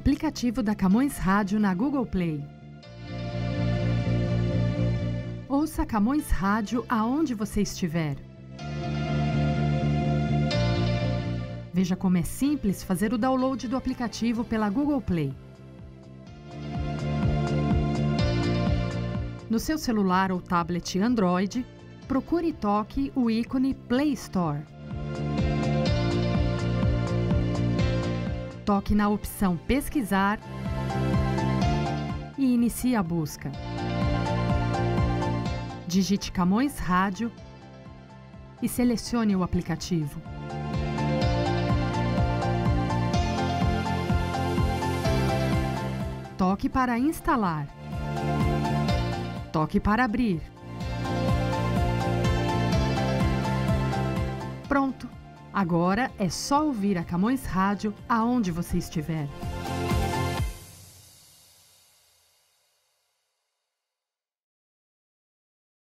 aplicativo da Camões Rádio na Google Play. Ouça Camões Rádio aonde você estiver. Veja como é simples fazer o download do aplicativo pela Google Play. No seu celular ou tablet Android, procure e toque o ícone Play Store. Toque na opção Pesquisar e inicie a busca. Digite Camões Rádio e selecione o aplicativo. Toque para instalar. Toque para abrir. Pronto! Agora é só ouvir a Camões Rádio aonde você estiver.